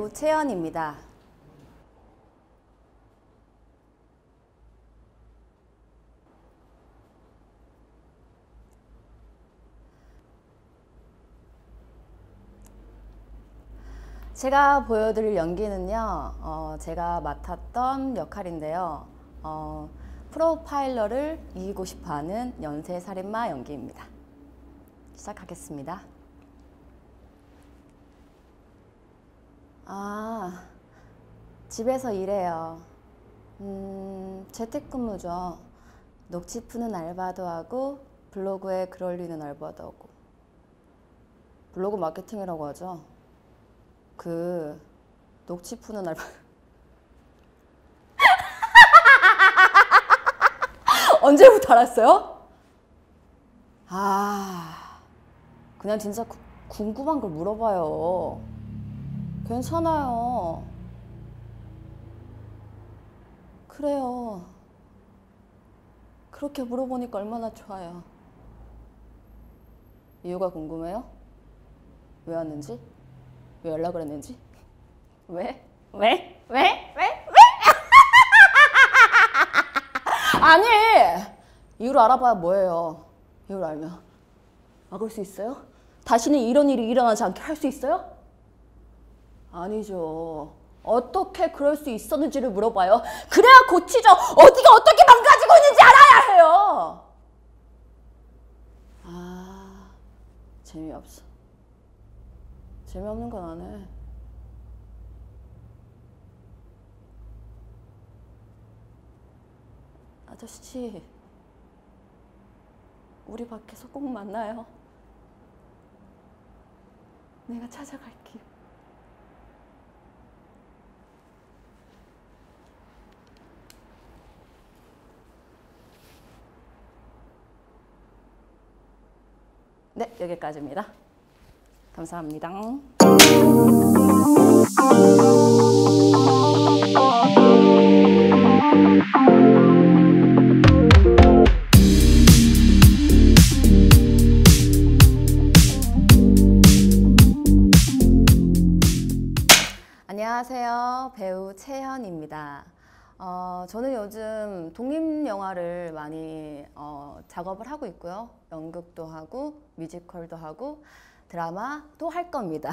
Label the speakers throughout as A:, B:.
A: 배우 채연입니다. 제가 보여드릴 연기는요, 제가 맡았던 역할인데요. 프로파일러를 이기고 싶어하는 연쇄살인마 연기입니다. 시작하겠습니다. 집에서 일해요. 재택근무죠. 녹취 푸는 알바도 하고 블로그에 글 올리는 알바도 하고. 블로그 마케팅이라고 하죠. 녹취 푸는 알바. 언제부터 알았어요? 그냥 진짜 궁금한 걸 물어봐요. 괜찮아요. 그래요. 그렇게 물어보니까 얼마나 좋아요. 이유가 궁금해요? 왜 왔는지? 왜 연락을 했는지? 왜? 아니! 이유를 알아봐야 뭐예요? 이유를 알면 막을 수 있어요? 다시는 이런 일이 일어나지 않게 할 수 있어요? 아니죠. 어떻게 그럴 수 있었는지를 물어봐요. 그래야 고치죠. 어디가 어떻게 망가지고 있는지 알아야 해요. 재미없어. 재미없는 건 안 해. 아저씨, 우리 밖에서 꼭 만나요. 내가 찾아갈게요. 네, 여기까지입니다. 감사합니다. 안녕하세요. 배우 채연입니다. 저는 요즘 독립영화를 많이 작업을 하고 있고요. 연극도 하고 뮤지컬도 하고 드라마도 할 겁니다.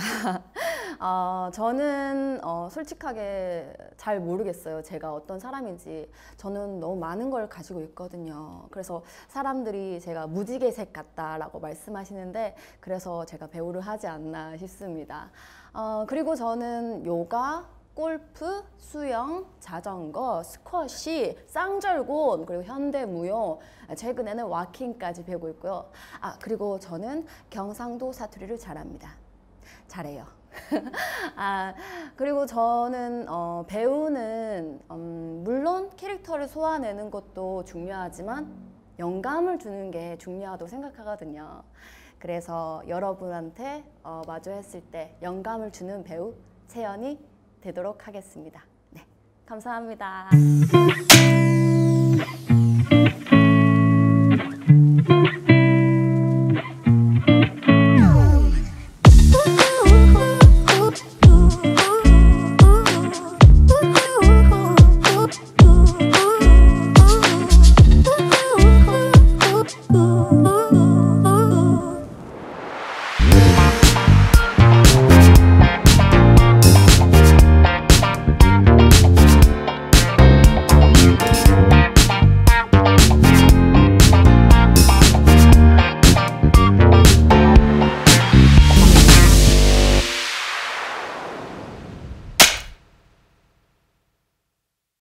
A: 저는 솔직하게 잘 모르겠어요. 제가 어떤 사람인지. 저는 너무 많은 걸 가지고 있거든요. 그래서 사람들이 제가 무지개색 같다라고 말씀하시는데 그래서 제가 배우를 하지 않나 싶습니다. 그리고 저는 요가, 골프, 수영, 자전거, 스쿼시, 쌍절곤, 그리고 현대무용, 최근에는 와킹까지 배우고 있고요. 그리고 저는 경상도 사투리를 잘합니다. 잘해요. 그리고 저는 배우는 물론 캐릭터를 소화내는 것도 중요하지만 영감을 주는 게 중요하다고 생각하거든요. 그래서 여러분한테 마주했을 때 영감을 주는 배우 채연이 되도록 하겠습니다. 네, 감사합니다.